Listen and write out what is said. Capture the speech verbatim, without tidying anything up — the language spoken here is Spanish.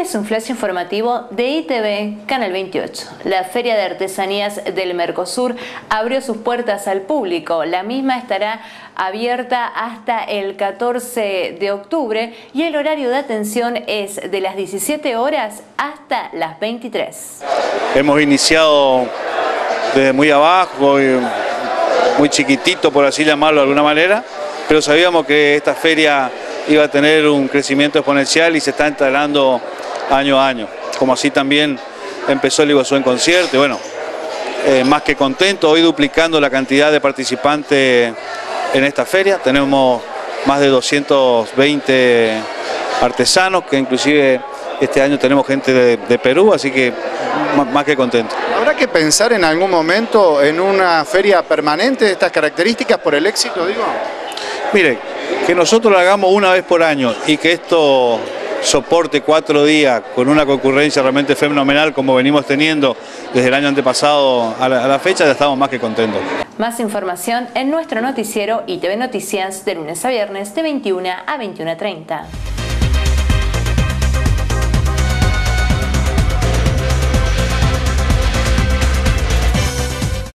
es un flash informativo de I T V Canal veintiocho. La Feria de Artesanías del Mercosur abrió sus puertas al público. La misma estará abierta hasta el catorce de octubre y el horario de atención es de las diecisiete horas hasta las veintitrés. Hemos iniciado desde muy abajo, muy chiquitito por así llamarlo de alguna manera, pero sabíamos que esta feria iba a tener un crecimiento exponencial y se está instalando año a año. Como así también empezó el Iguazú en concierto y bueno, eh, más que contento, hoy duplicando la cantidad de participantes en esta feria. Tenemos más de doscientos veinte artesanos, que inclusive este año tenemos gente de, de Perú, así que más, más que contento. ¿Habrá que pensar en algún momento en una feria permanente de estas características por el éxito, digo? Mire, que nosotros lo hagamos una vez por año y que esto soporte cuatro días con una concurrencia realmente fenomenal como venimos teniendo desde el año antepasado a la, a la fecha, ya estamos más que contentos. Más información en nuestro noticiero I T V Noticias de lunes a viernes de veintiuna a veintiuna treinta.